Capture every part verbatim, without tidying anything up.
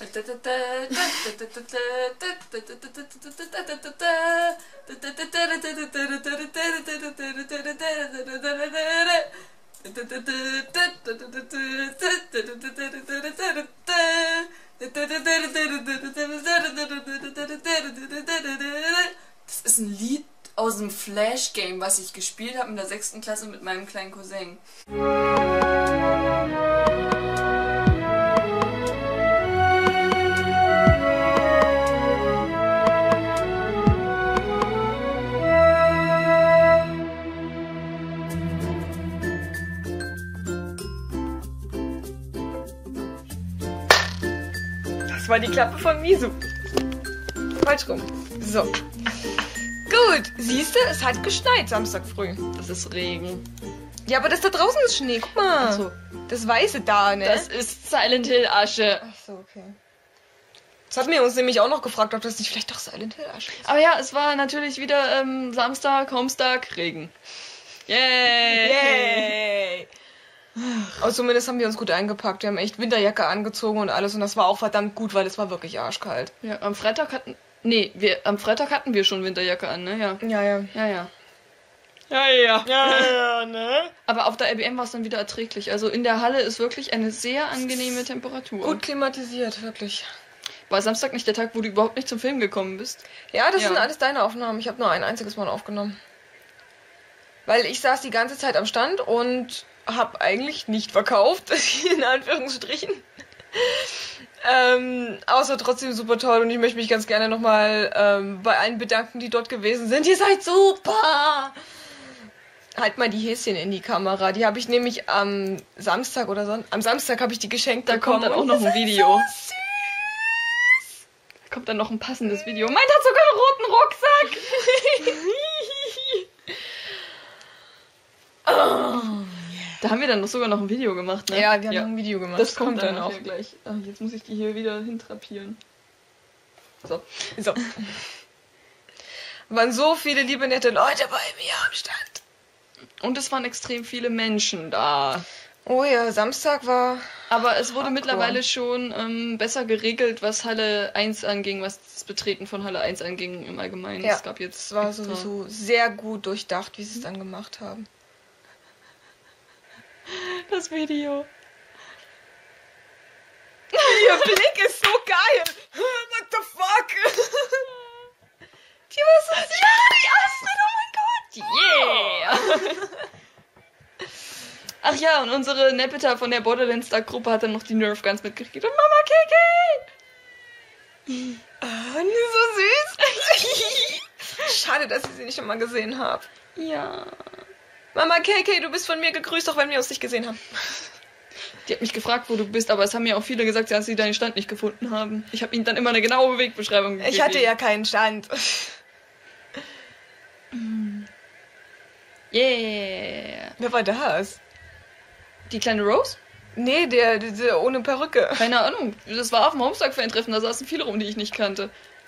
Das ist ein Lied aus dem Flash-Game, was ich gespielt habe in der sechsten Klasse mit meinem kleinen Cousin. Das war die Klappe von Misu. Falsch rum. So. Gut, siehst du, es hat geschneit Samstag früh. Das ist Regen. Ja, aber das da draußen ist Schnee. Guck mal. Ach so. Das Weiße da, ne? Das ist Silent Hill Asche. Ach so, okay. Das hatten wir uns nämlich auch noch gefragt, ob das nicht vielleicht doch Silent Hill Asche ist. Aber ja, es war natürlich wieder ähm, Samstag, Homestag, Regen. Yay! Yay! Aber zumindest haben wir uns gut eingepackt. Wir haben echt Winterjacke angezogen und alles. Und das war auch verdammt gut, weil es war wirklich arschkalt. Ja, am Freitag hatten... Nee, wir, am Freitag hatten wir schon Winterjacke an, ne? Ja. Ja, ja. Ja, ja. Ja, ja. Ja, ja, ne? Aber auf der R B M war es dann wieder erträglich. Also in der Halle ist wirklich eine sehr angenehme Temperatur. Gut klimatisiert, wirklich. War Samstag nicht der Tag, wo du überhaupt nicht zum Film gekommen bist? Ja, das Ja. sind alles deine Aufnahmen. Ich habe nur ein einziges Mal aufgenommen. Weil ich saß die ganze Zeit am Stand und habe eigentlich nicht verkauft, in Anführungsstrichen. ähm, außer trotzdem super toll und ich möchte mich ganz gerne nochmal ähm, bei allen bedanken, die dort gewesen sind. Ihr seid super! Halt mal die Häschen in die Kamera. Die habe ich nämlich am Samstag oder so. Am Samstag habe ich die geschenkt Da bekommen. kommt dann auch und noch ihr ein seid Video. So süß. Da kommt dann noch ein passendes Video. Meint hat sogar einen roten Rucksack! Oh. Da haben wir dann noch sogar noch ein Video gemacht, ne? Ja, wir haben ein Video gemacht. Das kommt, dann, auch. auch gleich. Ah, jetzt muss ich die hier wieder hintrapieren. So. So. Waren so viele liebe, nette Leute bei mir am Stand. Und es waren extrem viele Menschen da. Oh ja, Samstag war... Aber es wurde Hardcore. mittlerweile schon ähm, besser geregelt, was Halle eins anging, was das Betreten von Halle eins anging im Allgemeinen. Ja, Es gab jetzt es war extra- sowieso sehr gut durchdacht, wie sie es dann gemacht haben. das Video. Ihr Blick ist so geil. What the fuck? Die war so süß. Ja, die Astrid, oh mein Gott. Yeah! Ach ja, und unsere Nepeta von der Borderlands Dark Gruppe hat dann noch die Nerf Guns mitgekriegt. Und Mama Kiki! Oh, die ist so süß. Schade, dass ich sie nicht schon mal gesehen habe. Ja. Mama K K, du bist von mir gegrüßt, auch wenn wir uns nicht gesehen haben. Die hat mich gefragt, wo du bist, aber es haben mir auch viele gesagt, dass sie deinen Stand nicht gefunden haben. Ich habe ihnen dann immer eine genaue Wegbeschreibung gegeben. Ich hatte ja keinen Stand. Yeah. Wer war das? Die kleine Rose? Nee, der, der, der ohne Perücke. Keine Ahnung. Das war auf dem Homestag-Fan-Treffen, da saßen viele rum, die ich nicht kannte.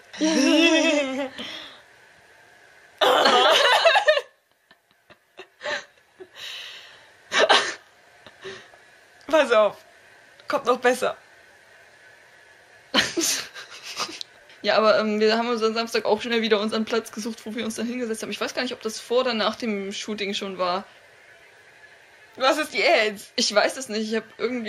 Pass auf. Kommt noch besser. Ja, aber ähm, wir haben uns am Samstag auch schnell wieder unseren Platz gesucht, wo wir uns dann hingesetzt haben. Ich weiß gar nicht, ob das vor oder nach dem Shooting schon war. Was ist jetzt? Ich weiß es nicht, ich habe irgendwie...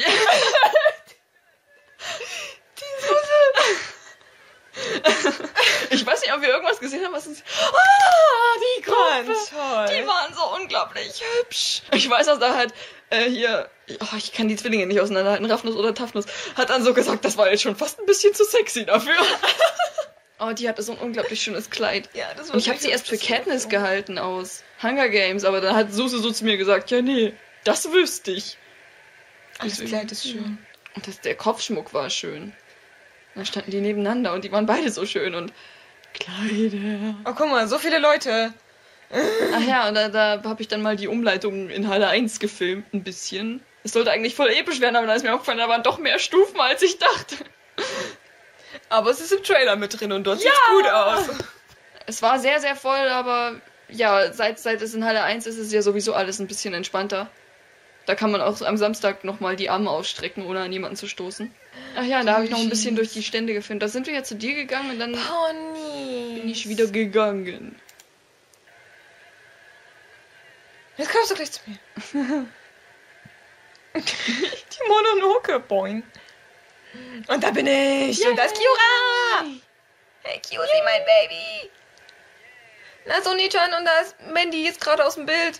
Ich weiß nicht, ob wir irgendwas gesehen haben, was uns... Ah, die Gruppe! Ganz toll. Die waren so unglaublich hübsch. Ich weiß, dass da halt äh, hier... Oh, ich kann die Zwillinge nicht auseinanderhalten, Raffnuss oder Taffnuss. Hat dann so gesagt, das war jetzt schon fast ein bisschen zu sexy dafür. Oh, die hatte so ein unglaublich schönes Kleid. Ja, das war Und ich habe sie erst für Katniss gehalten aus Hunger Games, aber dann hat Suse so zu mir gesagt, ja nee, das wüsste ich. Das Kleid ist schön. Und das, der Kopfschmuck war schön. Da standen die nebeneinander und die waren beide so schön und Kleider. Oh, guck mal, so viele Leute. Ach ja, und da, da habe ich dann mal die Umleitung in Halle eins gefilmt, ein bisschen. Es sollte eigentlich voll episch werden, aber da ist mir aufgefallen, da waren doch mehr Stufen, als ich dachte. Aber es ist im Trailer mit drin und dort Ja! sieht's gut aus. Es war sehr, sehr voll, aber ja, seit, seit es in Halle eins ist, ist ja sowieso alles ein bisschen entspannter. Da kann man auch am Samstag nochmal die Arme ausstrecken, ohne an jemanden zu stoßen. Ach ja, da habe ich noch ein bisschen durch die Stände gefilmt. Da sind wir ja zu dir gegangen und dann Pony. bin ich wieder gegangen. Jetzt kommst du gleich zu mir. Die Mononoke, boing. Und da bin ich. Yay. Und da ist Kiura. Hey, Cutie, mein Baby. Na, Soni-chan, und da ist Mandy jetzt gerade aus dem Bild.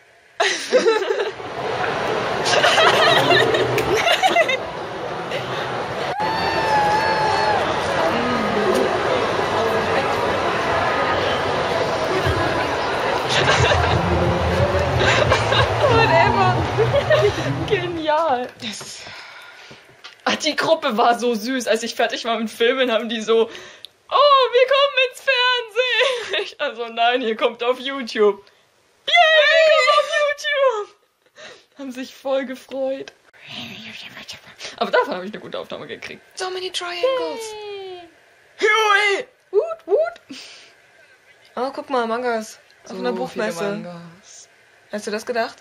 Whatever. Genial. Das ist... Ach, die Gruppe war so süß. Als ich fertig war mit Filmen, haben die so... Oh, wir kommen ins Fernsehen. Ich also, nein, ihr kommt auf YouTube. Yay, kommt auf YouTube. Haben sich voll gefreut. Aber davon habe ich eine gute Aufnahme gekriegt. So many triangles. Hui. Wut, wut. Oh, guck mal, Mangas. Auf So einer Buchmesse. viele Mangas. Hast du das gedacht?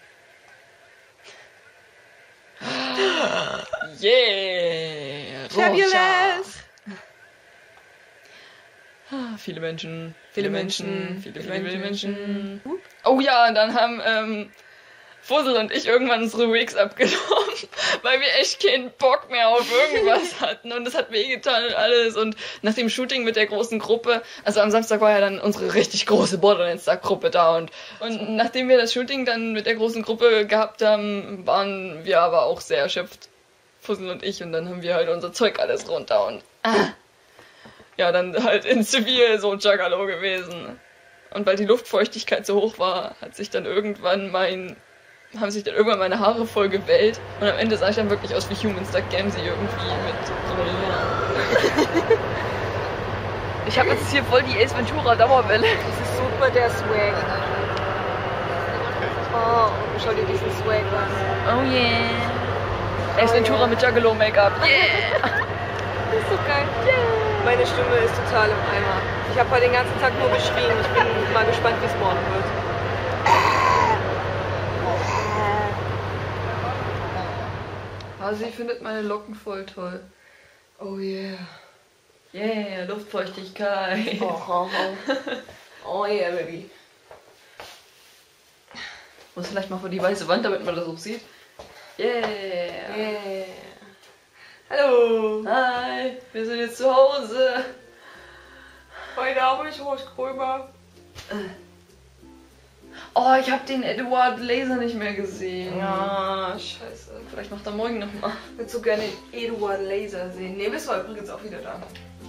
Yeah. Fabulous. Ah, viele Menschen. Viele Menschen. Viele, viele viele, viele Menschen. Menschen. Oh ja, und dann haben ähm, Fussel und ich irgendwann unsere Wigs abgenommen, weil wir echt keinen Bock mehr auf irgendwas hatten. Und es hat wehgetan und alles. Und nach dem Shooting mit der großen Gruppe, also am Samstag war ja dann unsere richtig große Borderlands-Tag-Gruppe da. Und, und nachdem wir das Shooting dann mit der großen Gruppe gehabt haben, waren wir aber auch sehr erschöpft. Fussel und ich. Und dann haben wir halt unser Zeug alles runter und... Ah, ja, dann halt in Zivil so Juggalo gewesen. Und weil die Luftfeuchtigkeit so hoch war, hat sich dann irgendwann mein, haben sich dann irgendwann meine Haare voll gewellt. Und am Ende sah ich dann wirklich aus wie Human Stuck Gamsey irgendwie mit so einer... Ich habe jetzt hier voll die Ace Ventura Dauerwelle. Das ist super, der Swag. Oh, schau dir diesen Swag an. Oh yeah. Ace Ventura mit Juggalo Make-up. Yeah. Das ist so geil. Yeah. Meine Stimme ist total im Eimer. Ich habe heute den ganzen Tag nur geschrien. Ich bin mal gespannt, wie es morgen wird. Also sie findet meine Locken voll toll. Oh yeah. Yeah, Luftfeuchtigkeit. Oh, oh, oh. Oh yeah, baby. Muss vielleicht mal vor die weiße Wand, damit man das auch sieht. Yeah. Yeah. Hallo. Hi, wir sind jetzt zu Hause. Heute habe ich Horstgröber. Oh, ich habe den Edward Laser nicht mehr gesehen. Ja, scheiße. Vielleicht macht er morgen nochmal. Willst du gerne Eduard Laser sehen? Ne, bist du übrigens auch wieder da.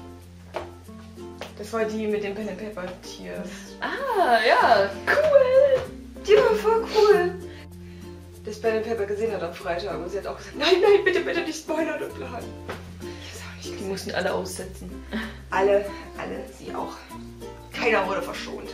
Das war die mit den Pen and Paper Tiers. Ah, ja, cool. Die war voll cool. Das Pen and Paper gesehen hat am Freitag und sie hat auch gesagt, nein, nein, bitte, bitte nicht spoilern und bla. Ich hab's auch nicht Die gesehen. mussten alle aussetzen. Alle, alle, sie auch. Keiner wurde verschont.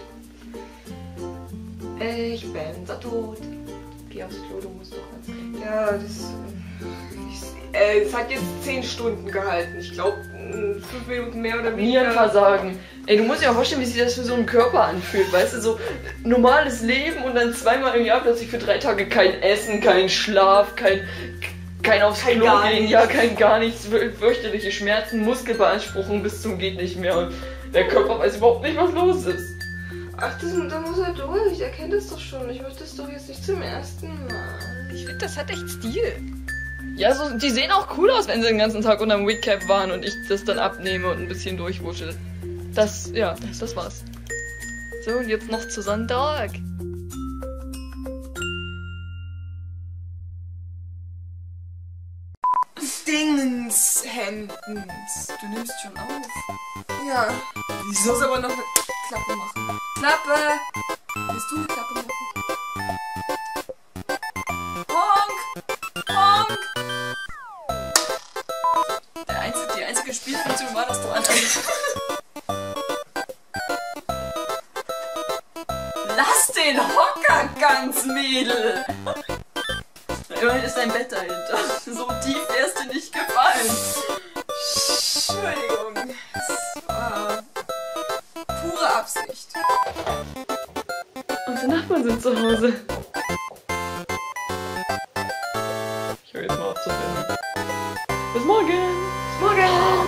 Ich bin so tot. Geh aufs Klo, du musst doch ganz dringend. Ja, das. Ich, äh, es hat jetzt zehn Stunden gehalten. Ich glaube, fünf Minuten mehr oder weniger. Nierenversagen. Ey, du musst dir auch vorstellen, wie sich das für so einen Körper anfühlt. Weißt du, so normales Leben und dann zweimal im Jahr plötzlich für drei Tage kein Essen, kein Schlaf, kein, kein aufs Kein Klo gar gehen, nichts. ja, kein gar nichts, fürchterliche Schmerzen, Muskelbeanspruchung bis zum geht nicht mehr. Und der Körper weiß überhaupt nicht, was los ist. Ach, das, da muss er durch. Er kennt das doch schon. Ich möchte das doch jetzt nicht zum ersten Mal. Ich finde, das hat echt Stil. Ja, so, die sehen auch cool aus, wenn sie den ganzen Tag unterm Wigcap waren und ich das dann abnehme und ein bisschen durchwuschel. Das, ja, das war's. So, und jetzt noch zu Sonntag. Dingens, Händens. Du nimmst schon auf. Ja. Ich muss aber noch eine Klappe machen. Klappe! Willst du eine Klappe machen? Honk! Honk! Der einzige, die einzige Spielfunktion war, dass du an Lass den Hocker ganz, Mädel! Immerhin ist dein Bett dahinter. So tief wärst du nicht gefallen. Entschuldigung. Das war pure Absicht. Unsere Nachbarn sind zu Hause. zu finden. Bis morgen! Morgen!